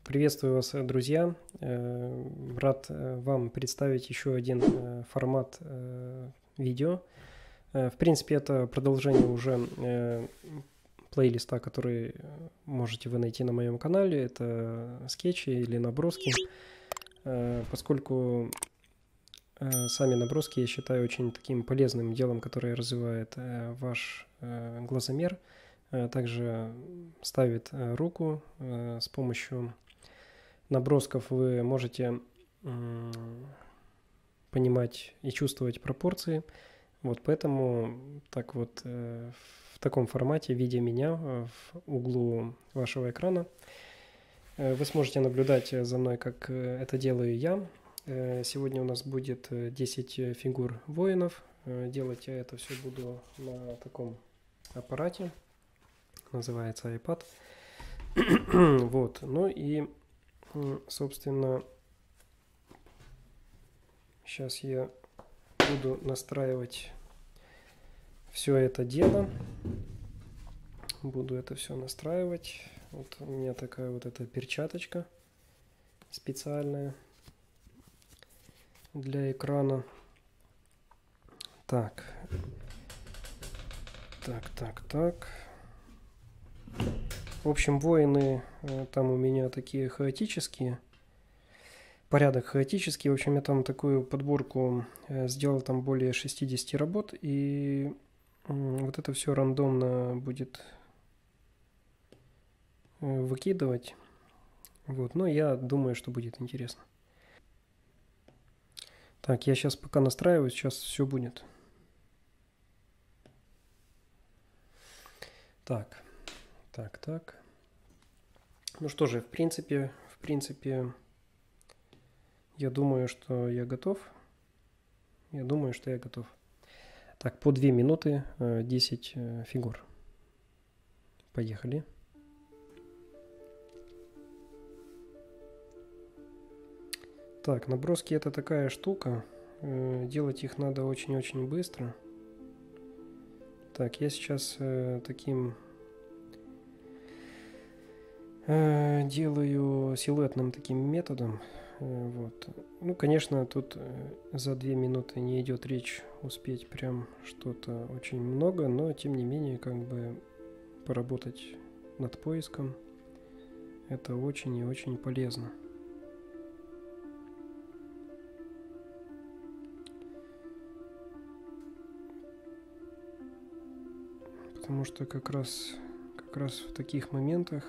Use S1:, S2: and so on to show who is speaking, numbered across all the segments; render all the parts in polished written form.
S1: Приветствую вас, друзья. Рад вам представить еще один формат видео. В принципе, это продолжение уже плейлиста, который можете вы найти на моем канале. Это скетчи или наброски. Поскольку сами наброски я считаю очень таким полезным делом, которое развивает ваш глазомер. Также ставит руку с помощью набросков вы можете понимать и чувствовать пропорции. Вот поэтому так вот в таком формате, видя меня в углу вашего экрана, вы сможете наблюдать за мной, как это делаю я. Сегодня у нас будет 10 фигур воинов. Делать я это все буду на таком аппарате. Называется iPad. Вот. Ну и собственно, сейчас я буду настраивать все это дело. Буду это все настраивать. Вот у меня такая вот эта перчаточка специальная для экрана. Так. В общем, воины там у меня такие хаотические. Порядок хаотический. В общем, я там такую подборку сделал, там более 60 работ. И вот это все рандомно будет выкидывать. Вот. Но я думаю, что будет интересно. Так, я сейчас пока настраиваюсь, сейчас все будет. Так. Ну что же, в принципе, я думаю, что я готов. Так, по 2 минуты 10 фигур. Поехали. Так, наброски это такая штука. Делать их надо очень-очень быстро. Так, я сейчас таким делаю силуэтным таким методом. Вот. Ну, конечно, тут за 2 минуты не идет речь успеть прям что-то очень много, но тем не менее, как бы поработать над поиском это очень и очень полезно. Потому что как раз в таких моментах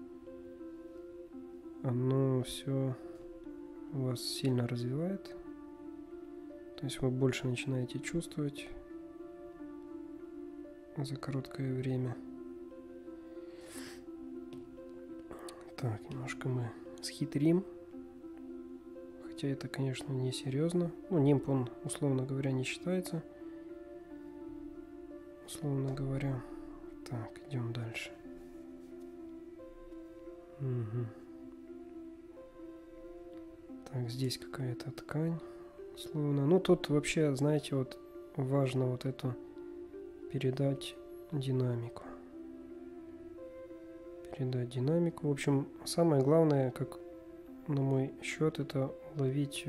S1: оно все вас сильно развивает. То есть вы больше начинаете чувствовать за короткое время. Так, немножко мы схитрим. Хотя это, конечно, не серьезно. Ну, нимб, он, условно говоря, не считается. Условно говоря. Так, идем дальше. Угу. Так, здесь какая-то ткань, условно. Ну, тут вообще, знаете, вот важно вот эту передать динамику. В общем, самое главное, как на мой счет, это уловить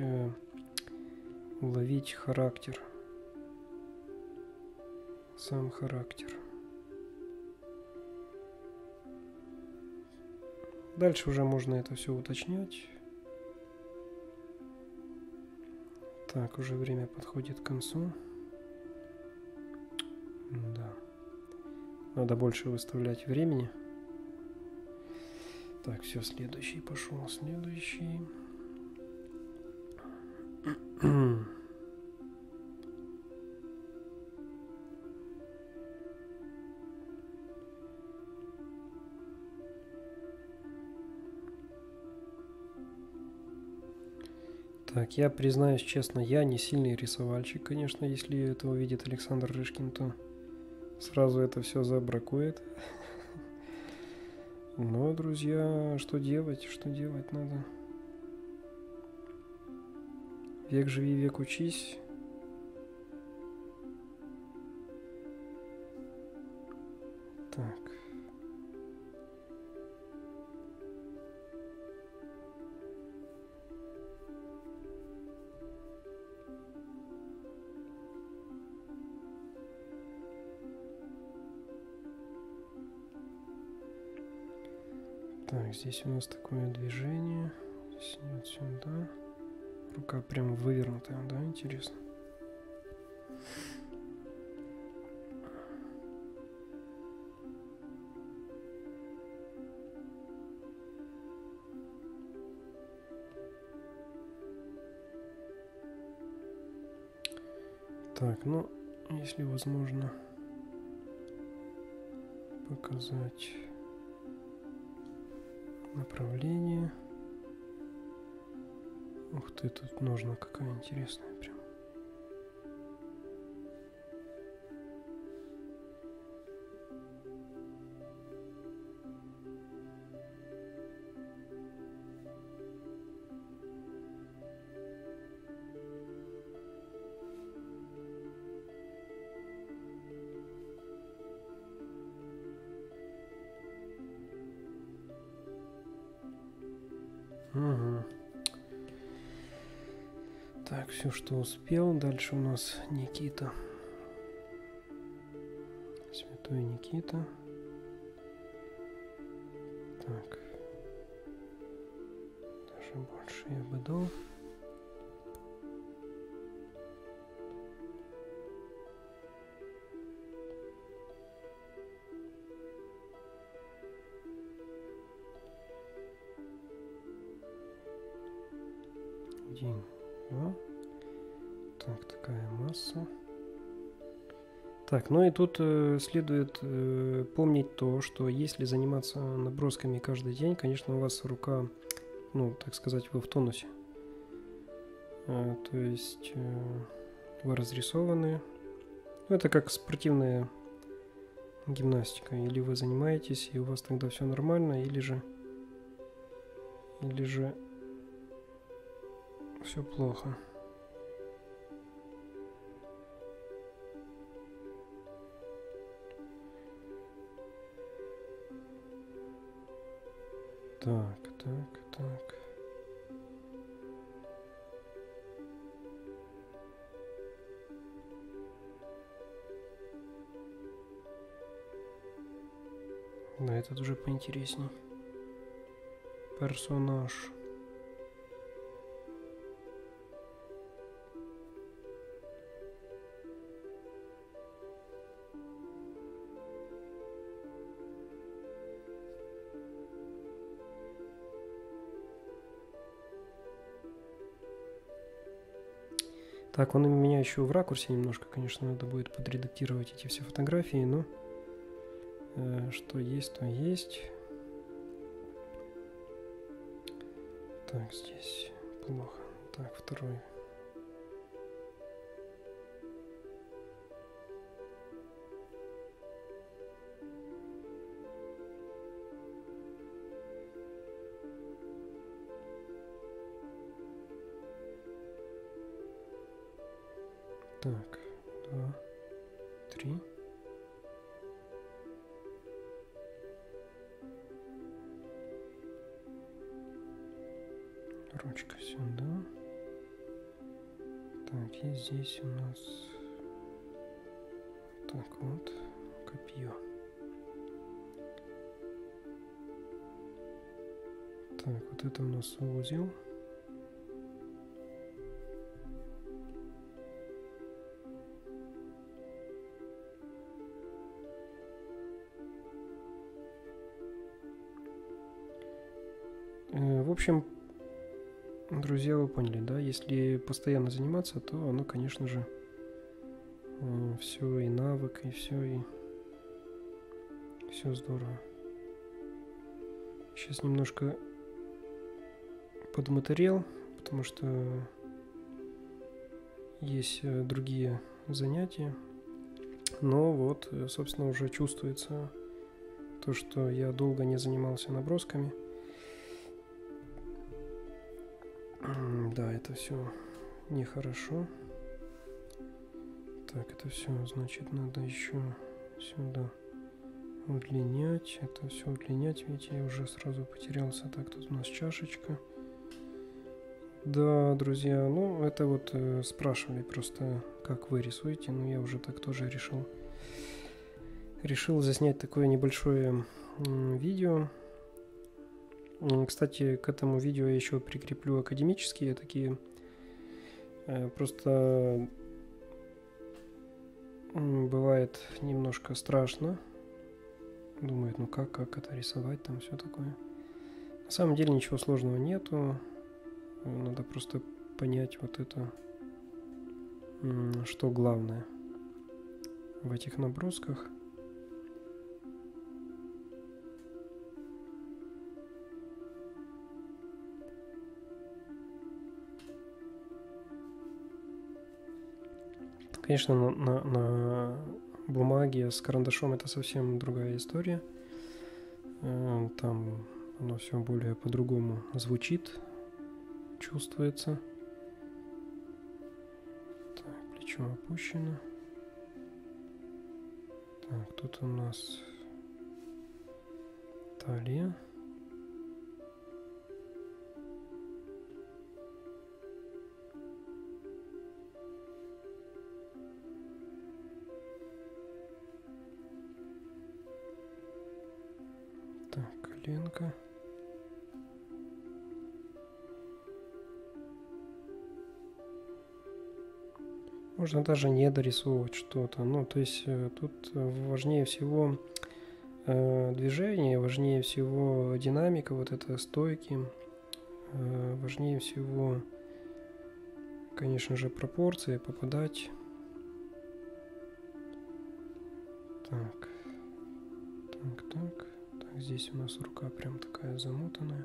S1: характер. Сам характер. Дальше уже можно это все уточнять. Так, уже время подходит к концу. Да. Надо больше выставлять времени. Так, все, следующий пошел. Следующий. Так, я признаюсь честно, я не сильный рисовальщик, конечно, если это увидит Александр Рышкин, то сразу это все забракует. Но, друзья, что делать надо? Век живи, век учись. Так. Так, здесь у нас такое движение. Здесь нет сюда. Рука прям вывернутая, да, интересно. Так, ну, если возможно показать направление. Ух ты, тут ножна какая интересная прям. Угу. Так, все, что успел. Дальше у нас Никита. Святой Никита. Так. Даже больше я бы дал. Один, два. Так, такая масса. Так, ну и тут следует помнить то, что если заниматься набросками каждый день, конечно, у вас рука, ну, так сказать, вы в тонусе. То есть вы разрисованы. Ну, это как спортивная гимнастика. Или вы занимаетесь, и у вас тогда все нормально, или же все плохо. Так. Да, этот уже поинтересней. Персонаж. Так, он у меня еще в ракурсе немножко, конечно, надо будет подредактировать эти все фотографии, но что есть, то есть. Так, здесь плохо. Так, второй. Так, 2, 3. Ручка сюда. Так, и здесь у нас так вот копье. Так, вот это у нас узел. В общем, друзья, вы поняли, да? Если постоянно заниматься, то оно, конечно же, все и навык, и все здорово. Сейчас немножко подматериал, потому что есть другие занятия. Но вот, собственно, уже чувствуется то, что я долго не занимался набросками. Да, это все нехорошо. Так, это все, значит, надо еще сюда удлинять. Это все удлинять, видите, я уже сразу потерялся. Так, тут у нас чашечка. Да, друзья, ну, это вот спрашивали просто, как вы рисуете. Ну, я уже так тоже решил заснять такое небольшое видео. Кстати, к этому видео я еще прикреплю академические такие. Просто бывает немножко страшно. Думает, ну как это рисовать, там все такое. На самом деле ничего сложного нету. Надо просто понять вот это, что главное в этих набросках. Конечно, на бумаге с карандашом это совсем другая история. Там оно все более по-другому звучит, чувствуется. Так, плечо опущено. Так, тут у нас талия. Так, коленка. Можно даже не дорисовывать что-то. Ну, то есть тут важнее всего движение, важнее всего динамика, вот это стойки, важнее всего, конечно же, пропорции, попадать. Так, здесь у нас рука прям такая замотанная.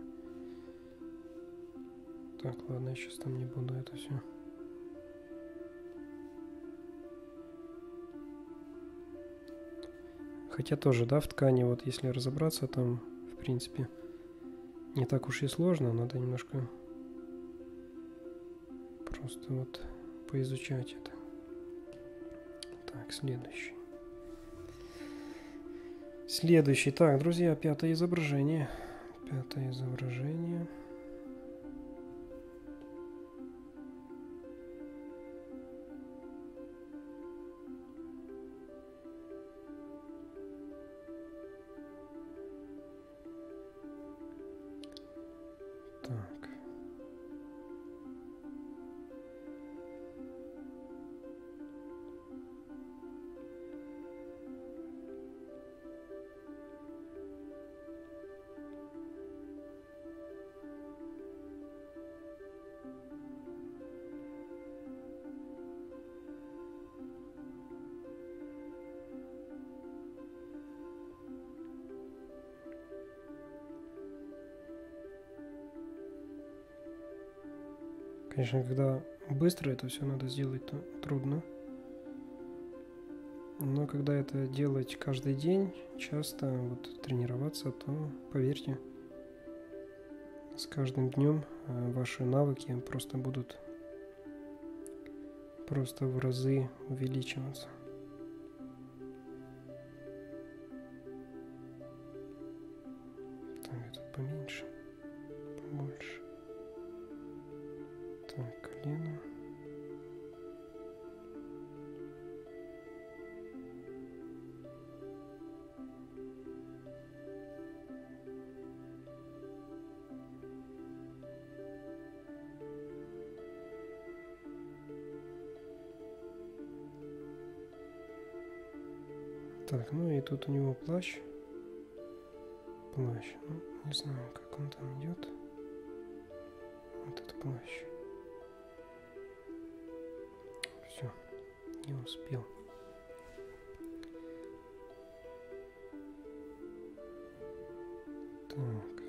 S1: Так, ладно, я сейчас там не буду это все. Хотя тоже, да, в ткани, вот если разобраться, там, в принципе, не так уж и сложно. Надо немножко просто вот поизучать это. Так, следующий. Так, друзья, пятое изображение. Так. Конечно, когда быстро это все надо сделать, то трудно. Но когда это делать каждый день, часто вот тренироваться, то, поверьте, с каждым днем ваши навыки просто будут просто в разы увеличиваться. Так, это поменьше, побольше. Так, колено. Так, ну и тут у него плащ. Ну, не знаю, как он там идет. Вот этот плащ. Все, не успел. Так.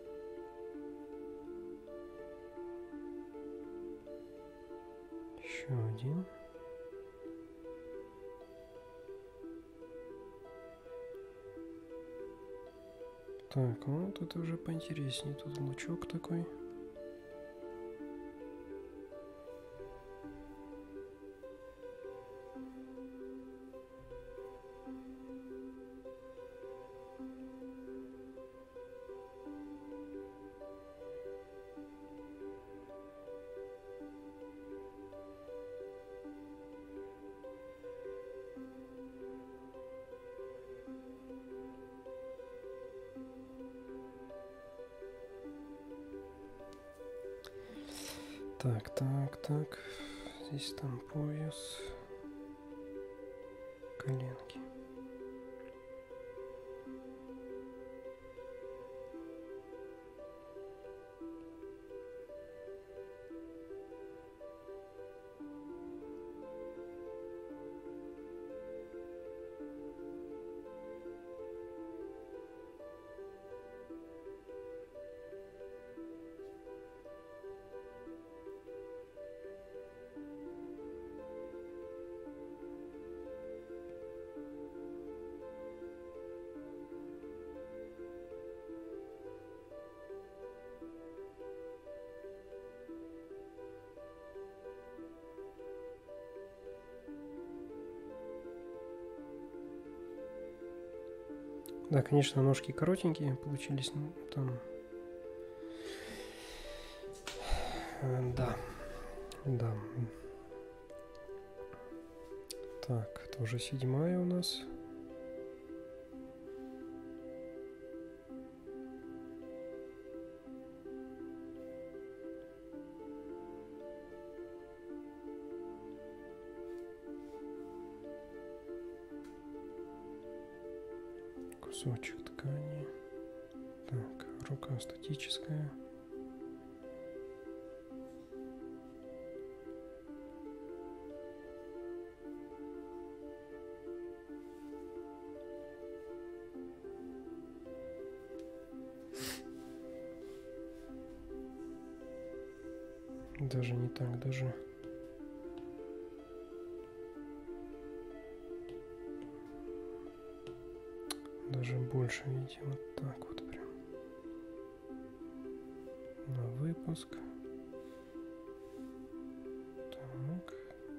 S1: Еще один. Так, вот это уже поинтереснее. Тут лучок такой. Так. Здесь там пояс, коленки. Да, конечно, ножки коротенькие получились, но там... Да. Так, это уже 7-я у нас. Кусочек ткани. Так, рука статическая. Даже не так, даже больше, видите, вот так вот прям. На выпуск. Так.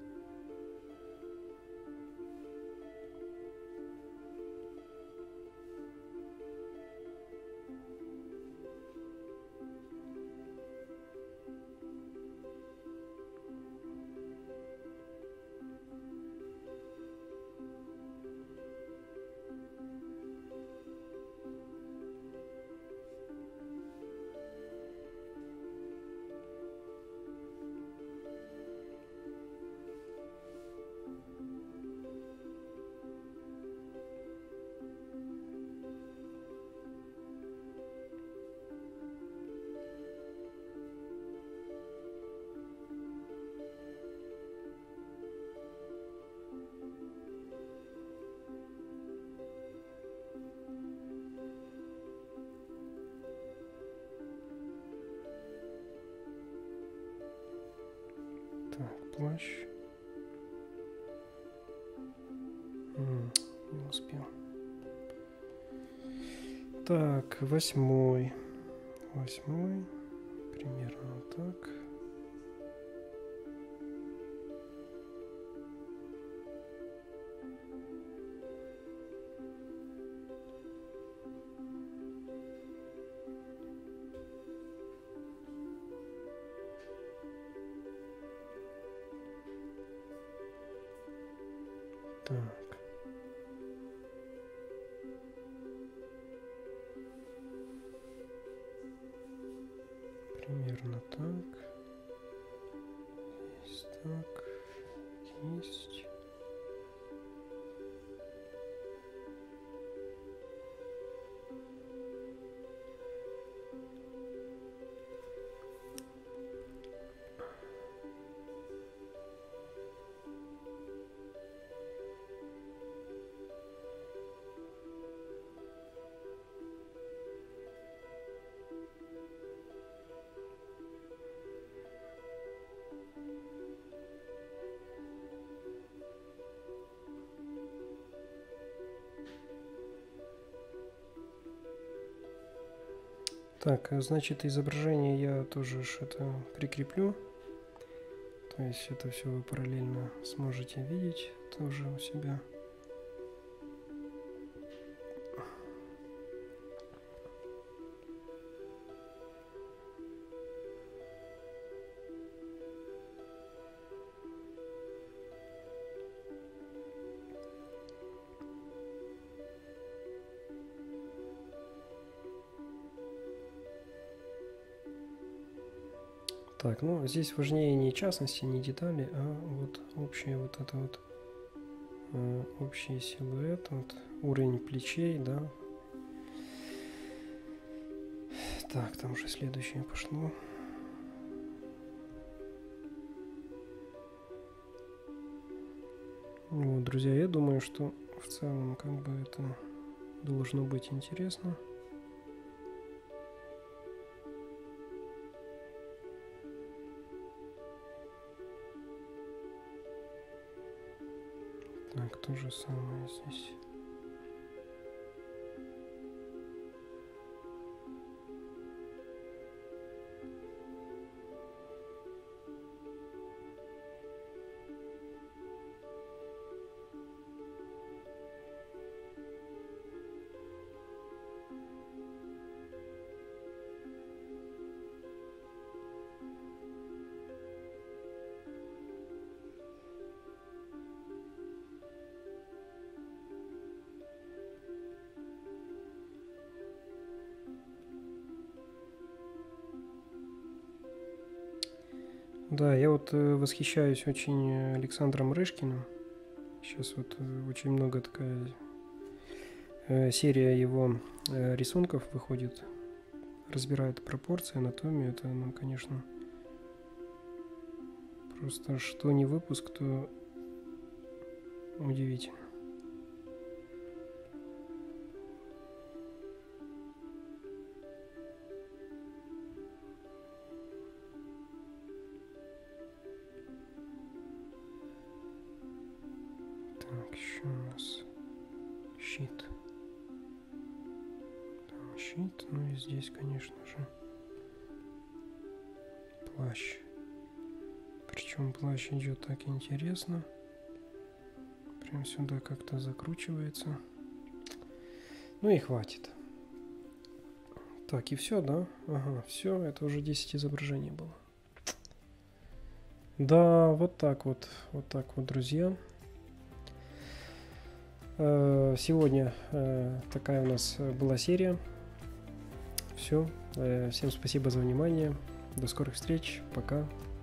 S1: Так, плащ. Не успел. Так, 8-й. Примерно так. Так. Примерно так. Есть так. Есть. Так, значит, изображение я тоже это прикреплю. То есть это все вы параллельно сможете видеть тоже у себя. Так, ну здесь важнее не частности, не детали, а вот общее вот это вот общий силуэт, вот уровень плечей, да. Так, там уже следующее пошло. Вот, друзья, я думаю, что в целом как бы это должно быть интересно. Так, то же самое здесь. Да, я вот восхищаюсь очень Александром Рышкиным. Сейчас вот очень много такая серия его рисунков выходит, разбирает пропорции, анатомию. Это, ну, конечно, просто что не выпуск, то удивительно. Так, еще у нас щит. Там щит, ну и здесь, конечно же, плащ. Причем плащ идет так интересно. Прям сюда как-то закручивается. Ну и хватит. Так, и все, да? Ага, все, это уже 10 изображений было. Да, вот так вот, друзья. Сегодня такая у нас была серия. Все, всем спасибо за внимание. До скорых встреч, пока.